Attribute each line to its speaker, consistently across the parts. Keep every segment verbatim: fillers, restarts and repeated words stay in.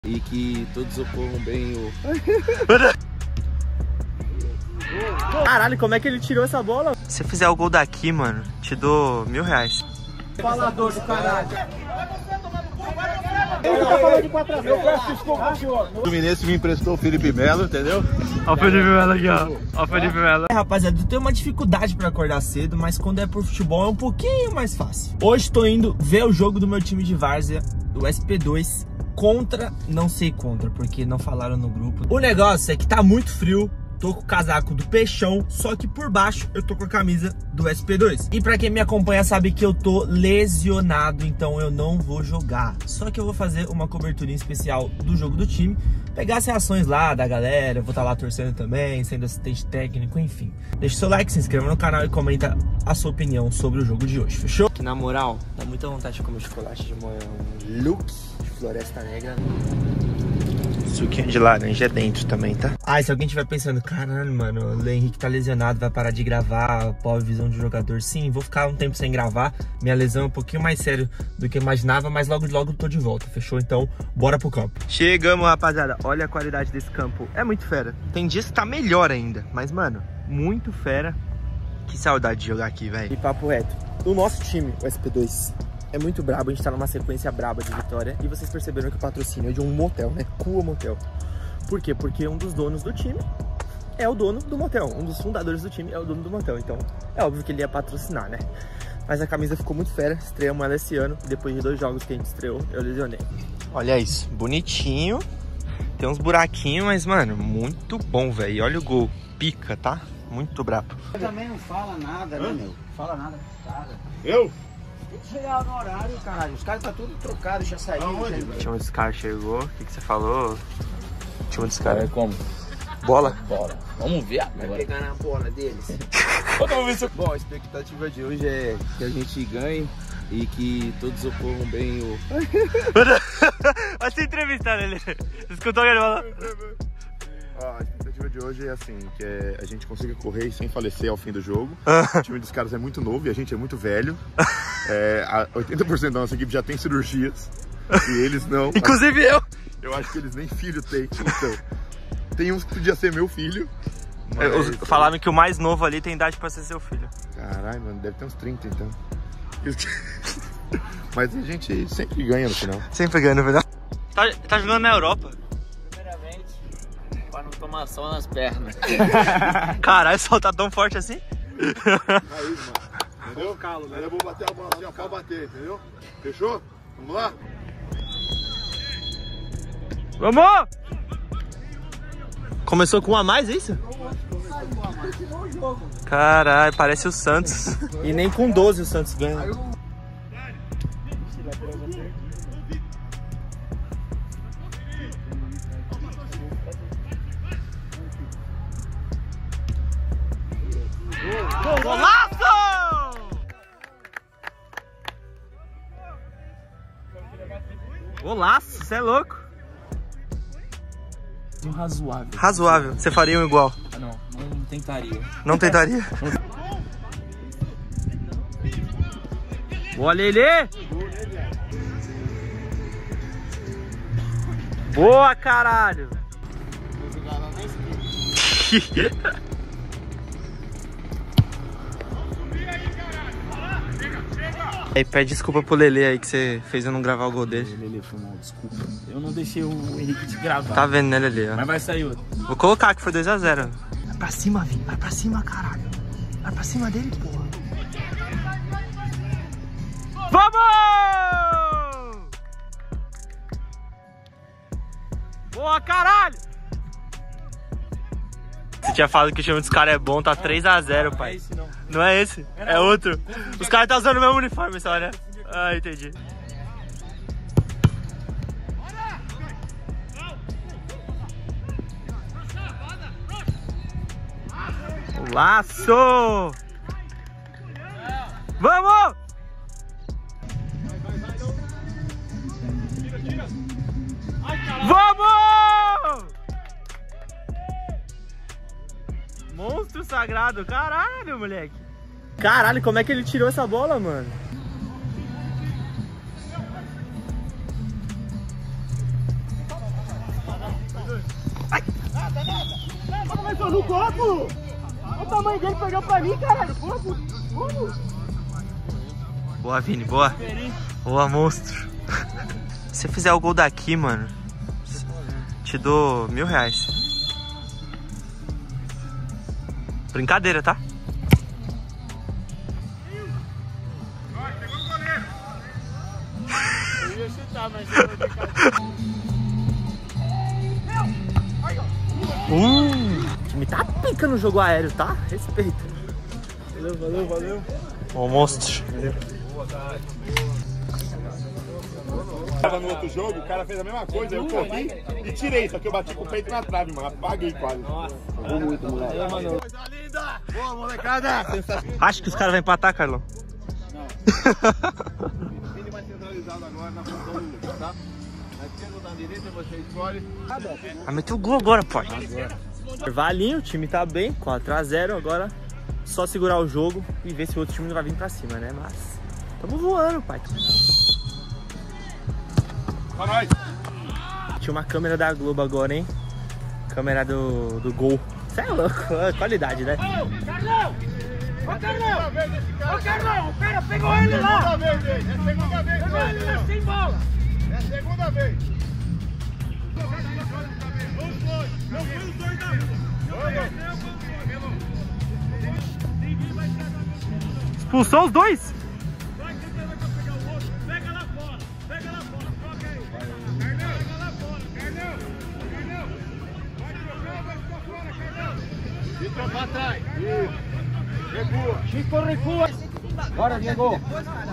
Speaker 1: E que todos ocorram bem o...
Speaker 2: Caralho, como é que ele tirou essa bola?
Speaker 3: Se fizer o gol daqui, mano, te dou mil reais.
Speaker 2: Falador do caralho.
Speaker 1: O Fluminense me emprestou o Felipe Melo, entendeu?
Speaker 3: Olha o Felipe Melo aqui, ó. Olha o Felipe Melo.
Speaker 2: É, rapaziada, eu tenho uma dificuldade pra acordar cedo, mas quando é por futebol é um pouquinho mais fácil. Hoje tô indo ver o jogo do meu time de várzea, do S P dois, contra, não sei contra, porque não falaram no grupo. O negócio é que tá muito frio. Tô com o casaco do Peixão, só que por baixo eu tô com a camisa do S P dois. E pra quem me acompanha sabe que eu tô lesionado, então eu não vou jogar. Só que eu vou fazer uma cobertura especial do jogo do time, pegar as reações lá da galera, eu vou estar lá torcendo também, sendo assistente técnico, enfim. Deixa o seu like, se inscreva no canal e comenta a sua opinião sobre o jogo de hoje, fechou? Que na moral, dá muita vontade de comer chocolate de manhã, um look de Floresta Negra.
Speaker 3: Suquinho de laranja é dentro também, tá?
Speaker 2: Ah, e se alguém estiver pensando, caralho, mano, o Henrique tá lesionado, vai parar de gravar, pobre visão de jogador. Sim, vou ficar um tempo sem gravar. Minha lesão é um pouquinho mais sério do que eu imaginava, mas logo logo tô de volta, fechou? Então, bora pro campo.
Speaker 3: Chegamos, rapaziada. Olha a qualidade desse campo. É muito fera. Tem dias que tá melhor ainda. Mas, mano, muito fera. Que saudade de jogar aqui, velho.
Speaker 2: E papo reto, o nosso time, o S P dois, é muito brabo, a gente tá numa sequência braba de vitória. E vocês perceberam que o patrocínio é de um motel, né? Cua Motel. Por quê? Porque um dos donos do time é o dono do motel. Um dos fundadores do time é o dono do motel. Então, é óbvio que ele ia patrocinar, né? Mas a camisa ficou muito fera. Estreamos ela esse ano. Depois de dois jogos que a gente estreou, eu lesionei.
Speaker 3: Olha isso, bonitinho. Tem uns buraquinhos, mas, mano, muito bom, velho. E olha o gol. Pica, tá? Muito brabo.
Speaker 4: Também não fala nada, né, meu? Fala nada com cara.
Speaker 1: Eu?
Speaker 4: Tem que chegar no horário, caralho. Os caras tá tudo trocado, já saíram.
Speaker 3: O time dos caras chegou. O que, que você falou? O time dos caras.
Speaker 4: É como?
Speaker 3: Bola?
Speaker 4: Bora. Vamos ver
Speaker 2: Vai
Speaker 4: agora.
Speaker 2: pegar na bola deles.
Speaker 1: Bom, a expectativa de hoje é que a gente ganhe e que todos ocorram bem o...
Speaker 3: Vai ser entrevistado, ele. Escutou o que ele falou?
Speaker 1: A expectativa de hoje é assim, que é a gente consiga correr sem falecer ao fim do jogo. O time dos caras é muito novo e a gente é muito velho. É, a oitenta por cento da nossa equipe já tem cirurgias e eles não.
Speaker 3: Inclusive eu.
Speaker 1: Eu acho que eles nem filho têm. Então, tem uns que podia ser meu filho. Mas...
Speaker 3: Os, falaram que o mais novo ali tem idade pra ser seu filho.
Speaker 1: Caralho, mano, deve ter uns trinta então. Mas a gente sempre ganha no final.
Speaker 3: Sempre ganha no final. Tá, tá jogando na Europa.
Speaker 4: Primeiramente, pra não tomar sol nas pernas.
Speaker 3: Caralho, o sol tá tão forte assim?
Speaker 1: Aí, mano. Entendeu? Calo, né? Eu vou bater a bola assim, ó, pode bater, entendeu? Fechou? Vamos lá?
Speaker 3: Vamos! Começou com um a mais, é isso? Caralho, parece o Santos.
Speaker 2: E nem com doze o Santos ganha.
Speaker 3: Golaço! Golaço, você é louco.
Speaker 4: Um razoável.
Speaker 3: Razoável. Você faria um igual?
Speaker 4: Não, não tentaria.
Speaker 3: Não tentaria? Boa, Lelê! Boa, caralho! Aí, pede desculpa pro Lelê aí que você fez eu não gravar o gol dele.
Speaker 4: Lelê, foi mal, desculpa. Eu não deixei o Henrique te gravar.
Speaker 3: Tá vendo, né, Lelê?
Speaker 4: Mas vai sair outro.
Speaker 3: Vou colocar que foi dois a zero.
Speaker 2: Vai pra cima, Vini. Vai pra cima, caralho. Vai pra cima dele, porra.
Speaker 3: Vamos! Boa, caralho! Você tinha falado que o time dos caras é bom, tá três a zero, pai.
Speaker 4: Não é esse, não.
Speaker 3: Não é esse? É outro. Os caras tá usando o mesmo uniforme, só, né? Ah, entendi. Laço! Vamos! Vamos! Monstro sagrado, caralho, moleque.
Speaker 2: Caralho, como é que ele tirou essa bola, mano?
Speaker 4: tô no copo! O tamanho dele perdeu pra mim, caralho! Como? Como?
Speaker 3: Boa, Vini, boa. Boa, monstro. Se você fizer o gol daqui, mano, te dou mil reais. Brincadeira, tá?
Speaker 1: Eu ia chutar, mas eu vou ficar...
Speaker 2: Uh, o time tá pica no jogo aéreo, tá? Respeita.
Speaker 1: Valeu, valeu, valeu.
Speaker 3: Ô, monstro.
Speaker 1: Tava no outro jogo, o cara fez a mesma coisa, eu corri e tirei, só que eu bati com o peito na trave, mano. Apaguei quase. Nossa, jogou muito, moleque. Coisa linda! Boa, molecada!
Speaker 3: Acho que os caras vão empatar, Carlão.
Speaker 1: Não. Ele vai centralizado agora na função do Lucas, tá? Na esquerda ou na direita você escolhe.
Speaker 3: Ah, meteu o gol agora, pai.
Speaker 2: Valinho, o time tá bem, quatro a zero. Agora só segurar o jogo e ver se o outro time não vai vir pra cima, né? Mas tamo voando, pai. Tinha uma câmera da Globo agora, hein? Câmera do, do gol. Você é louco, qualidade, né?
Speaker 4: Ô, Carlão! Ô, Carlão! Ô, Carlão, o cara pegou ele lá!
Speaker 1: É segunda vez,
Speaker 4: Pegou ele lá sem bola!
Speaker 1: é a segunda vez.
Speaker 4: Não foi os dois da rua!
Speaker 3: Expulsou os dois?
Speaker 4: Vai, quem vai pegar o outro? Pega lá fora! Pega lá fora! Troca aí! Carlão! Pega lá fora! Carlão! Carlão! Vai trocar, vai ficar fora, Carlão!
Speaker 1: Fica pra trás. Isso. Recua.
Speaker 4: Chico, recua! Bora, Diego!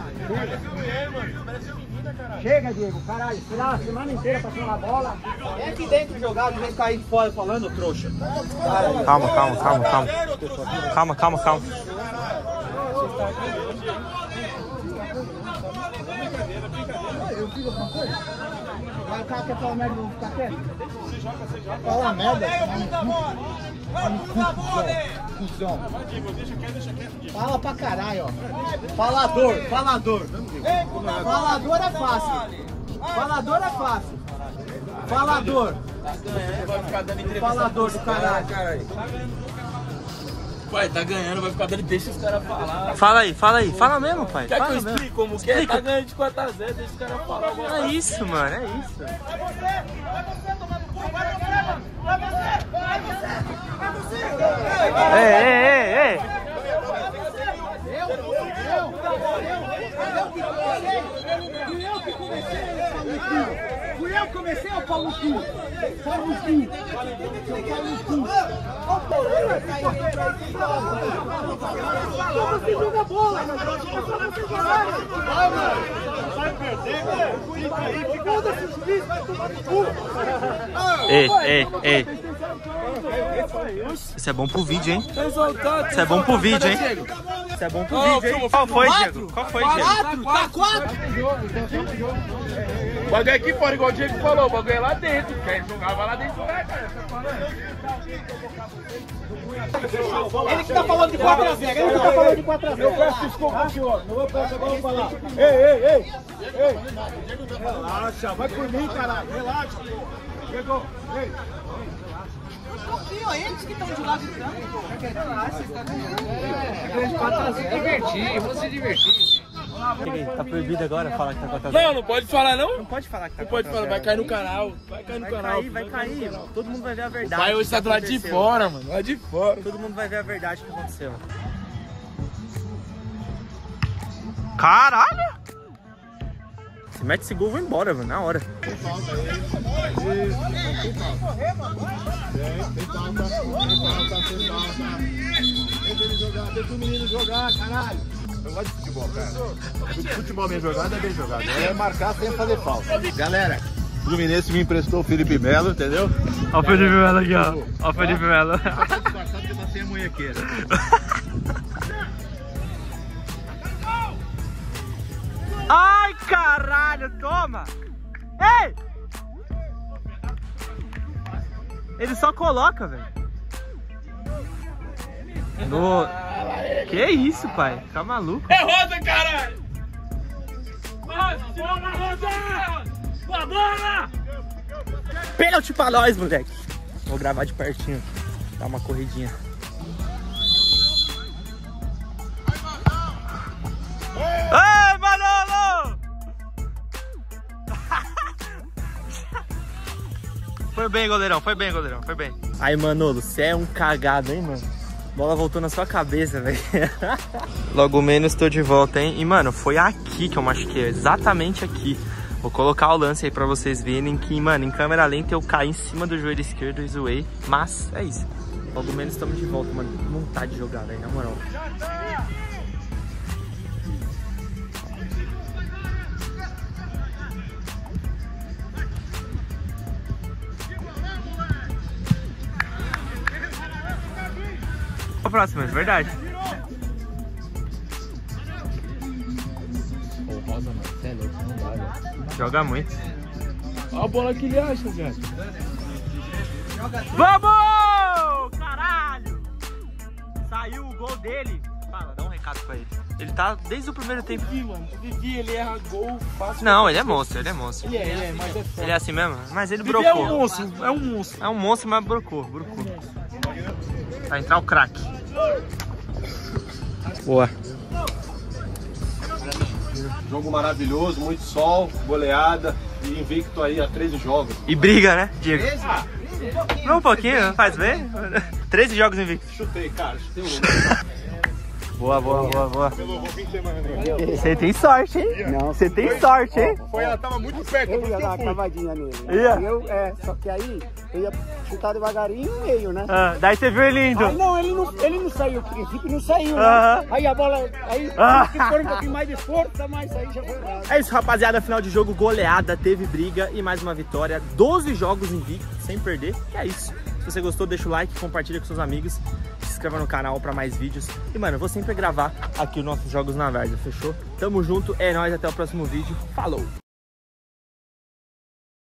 Speaker 4: Chega, Diego, caralho, tirar a semana inteira passando a bola. Vem aqui dentro jogar, vem cair fora falando, trouxa.
Speaker 3: Calma, calma, calma, calma. Calma, calma, calma.
Speaker 4: Eu fiz alguma coisa? Aí o cara quer falar merda, vou ficar quieto? Você joga, você joga. Fala merda. Cusão. Fala pra caralho, ó. Falador, falador. Falador é fácil. Falador é fácil. Falador. Falador do caralho.
Speaker 5: Pai, tá ganhando, vai ficar dando, deixa os caras falar.
Speaker 3: Fala aí, fala aí. Fala mesmo, pai.
Speaker 5: Quer
Speaker 3: Fala
Speaker 5: que eu
Speaker 3: mesmo.
Speaker 5: explique como que é? Tá ganhando de quatro a zero, deixa os caras falar.
Speaker 3: É isso, mano, é isso.
Speaker 4: Vai você, vai você tomando cu, vai você, mano. Vai você, vai você, vai você.
Speaker 3: Ei, ei, ei, ei.
Speaker 4: Eu, eu, eu, fui eu que comecei, fui eu que comecei, ô Paulo Cu, Paulo Cu, seu Paulo Cu. Ó, Paulo Como você joga bola? Vai, mano, vai perder, velho. Foda-se o juiz, vai tomar no cu.
Speaker 3: Ei, ei, ei. Isso é bom pro vídeo, hein? Isso é bom pro vídeo, hein? Isso é bom pro vídeo, hein? Qual foi, Diego? Qual foi, Diego?
Speaker 4: Quatro, tá quatro.
Speaker 5: O bagulho aqui fora, igual o Diego falou, o bagulho é lá dentro. Quer jogar, vai lá dentro, né, cara?
Speaker 4: Ele que tá falando de quatro a zero, ele que tá falando de quatro a zero. Eu peço desculpa, senhor. Não vou peço agora vou falar. Ei, ei, ei. Ei. Relaxa, vai por mim, caralho. Relaxa. Chegou. Ei. Eles que estão de lado de campo. Relaxa, você tá ganhando. quatro a zero.
Speaker 5: Divertir, vou se divertir.
Speaker 3: Tá proibido agora falar que tá quatro a zero?
Speaker 5: Não, não pode falar não?
Speaker 3: Não pode falar que tá
Speaker 5: Não pode falar, vai cair no canal. Vai cair no
Speaker 3: Vai
Speaker 5: canal.
Speaker 3: cair, vai cair. Todo mundo vai ver a verdade.
Speaker 5: Vai hoje tá do lado de fora, mano. Lá de fora.
Speaker 3: Todo mundo vai ver a verdade que aconteceu. Caralho! Se mete esse gol, eu vou embora, mano, na hora.
Speaker 1: Tem falta, tem falta, tem falta. Deixa ele jogar, deixa o menino jogar, caralho. Eu gosto de futebol, cara. Futebol bem jogado é bem jogado. É marcar sem fazer falta. Galera, o Fluminense me emprestou o Felipe Melo, entendeu?
Speaker 3: Olha o Felipe Melo aqui, ó. Olha o Felipe Melo.
Speaker 1: Tá disfarçado que eu passei a munhequeira.
Speaker 3: Ai, caralho, toma! Ei! Ele só coloca, velho. No... Que isso, pai? Tá maluco?
Speaker 5: É rosa, caralho! Rosa, bola, rosa! Boa bola!
Speaker 3: Pênalti pra nós, moleque. Vou gravar de pertinho.
Speaker 2: Dá uma corridinha. Ei, Manolo! Foi bem, goleirão, foi bem, goleirão, foi bem. Aí, Manolo, você é um cagado, hein, mano? A bola voltou na sua cabeça, velho. Logo menos tô de volta, hein? E, mano, foi aqui que eu machuquei, exatamente aqui. Vou colocar o lance aí pra vocês verem que, mano, em câmera lenta eu caí em cima do joelho esquerdo e zoei. Mas é isso. Logo menos estamos de volta, mano. Que vontade de jogar, velho, na moral. O próximo, é verdade.
Speaker 5: Ô, Rosa, mano, você é louco, não dá, velho.
Speaker 2: Joga muito.
Speaker 5: Olha a bola que ele acha, velho.
Speaker 2: Vamos! Caralho! Saiu o gol dele. Fala, dá um recado pra ele. Ele tá desde o primeiro tempo.
Speaker 5: Vivi, mano. Vivi, ele erra gol fácil.
Speaker 2: Não, ele é monstro, ele é monstro.
Speaker 5: Ele é, ele é, mas é foda.
Speaker 2: Ele é assim mesmo? Mas ele
Speaker 5: Vivi
Speaker 2: brocou.
Speaker 5: é um monstro, é um monstro.
Speaker 2: É um monstro, mas brocou, brocou. Vai entrar o craque. Boa.
Speaker 4: Jogo maravilhoso, muito sol, goleada e invicto aí há treze jogos.
Speaker 2: E briga, né, Diego? Não, um pouquinho, faz bem. treze jogos invictos.
Speaker 4: Chutei, cara, chutei um.
Speaker 2: Boa, boa, boa, boa. Você tem sorte, hein?
Speaker 6: Não.
Speaker 2: Você tem sorte, hein?
Speaker 1: Foi, ela tava muito perto,
Speaker 6: Eu
Speaker 1: por isso
Speaker 6: ia
Speaker 1: que
Speaker 6: dar
Speaker 1: eu
Speaker 6: uma
Speaker 1: fui.
Speaker 6: cavadinha nele. Né?
Speaker 2: Ia?
Speaker 6: Eu, é, só que aí eu ia chutar devagarinho no meio, né?
Speaker 2: Ah, daí você viu ele indo.
Speaker 6: Aí não, ele não, ele não saiu, o princípio não saiu, né?
Speaker 2: Aham.
Speaker 6: Aí a bola, aí
Speaker 2: Ah.
Speaker 6: se for um pouquinho mais de força, mas aí já foi errado.
Speaker 2: É isso, rapaziada. Final de jogo, goleada, teve briga e mais uma vitória. doze jogos invictos, sem perder. E é isso. Se você gostou, deixa o like, compartilha com seus amigos. Se inscreva no canal pra mais vídeos. E, mano, eu vou sempre gravar aqui os nossos jogos na Várzea, fechou? Tamo junto, é nóis, até o próximo vídeo. Falou!